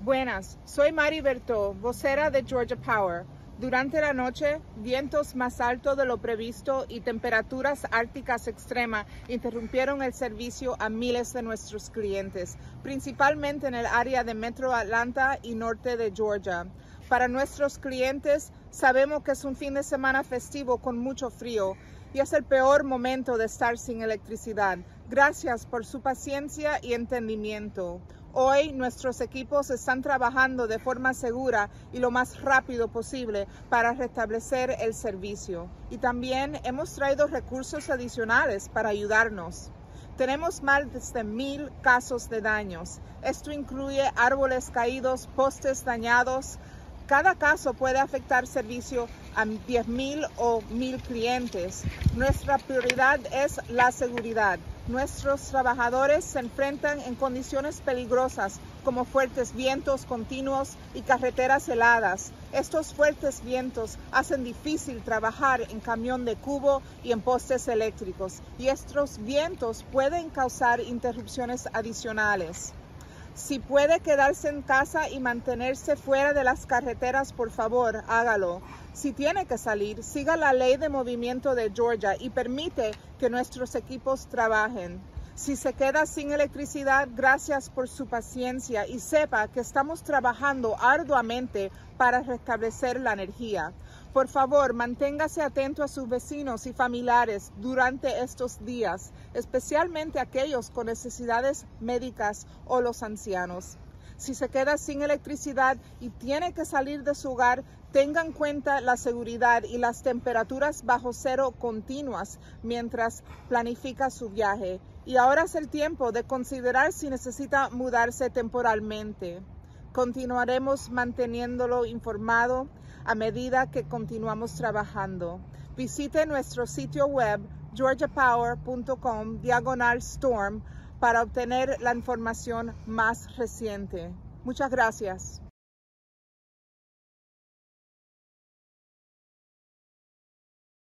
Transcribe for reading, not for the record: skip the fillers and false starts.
Buenas, soy Mari Bertó, vocera de Georgia Power. Durante la noche, vientos más altos de lo previsto y temperaturas árticas extremas interrumpieron el servicio a miles de nuestros clientes, principalmente en el área de Metro Atlanta y norte de Georgia. Para nuestros clientes, sabemos que es un fin de semana festivo con mucho frío y es el peor momento de estar sin electricidad. Gracias por su paciencia y entendimiento. Hoy nuestros equipos están trabajando de forma segura y lo más rápido posible para restablecer el servicio. Y también hemos traído recursos adicionales para ayudarnos. Tenemos más de 1,000 casos de daños. Esto incluye árboles caídos, postes dañados. Cada caso puede afectar servicio a 10,000 o 1,000 clientes. Nuestra prioridad es la seguridad. Nuestros trabajadores se enfrentan en condiciones peligrosas como fuertes vientos continuos y carreteras heladas. Estos fuertes vientos hacen difícil trabajar en camión de cubo y en postes eléctricos, y estos vientos pueden causar interrupciones adicionales. Si puede quedarse en casa y mantenerse fuera de las carreteras, por favor, hágalo. Si tiene que salir, siga la ley de movimiento de Georgia y permite que nuestros equipos trabajen. Si se queda sin electricidad, gracias por su paciencia y sepa que estamos trabajando arduamente para restablecer la energía. Por favor, manténgase atento a sus vecinos y familiares durante estos días, especialmente aquellos con necesidades médicas o los ancianos. Si se queda sin electricidad y tiene que salir de su hogar, tenga en cuenta la seguridad y las temperaturas bajo cero continuas mientras planifica su viaje. Y ahora es el tiempo de considerar si necesita mudarse temporalmente. Continuaremos manteniéndolo informado a medida que continuamos trabajando. Visite nuestro sitio web georgiapower.com/storm para obtener la información más reciente. Muchas gracias.